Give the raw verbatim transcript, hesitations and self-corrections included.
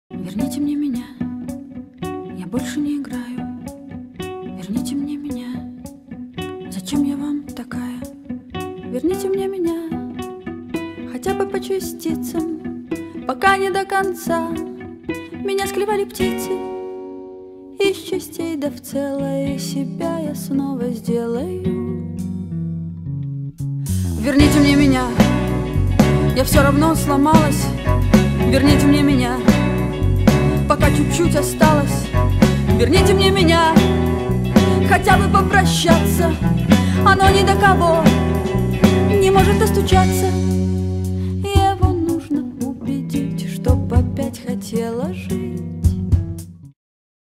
Верните мне меня, я больше не играю. Верните мне меня, зачем я вам такая? Верните мне меня, хотя бы по частицам, пока не до конца. Меня склевали птицы из частей, да в целое себя я снова сделаю. Верните мне меня, я все равно сломалась. Верните мне меня, пока чуть-чуть осталось. Верните мне меня, хотя бы попрощаться. Оно ни до кого не может достучаться.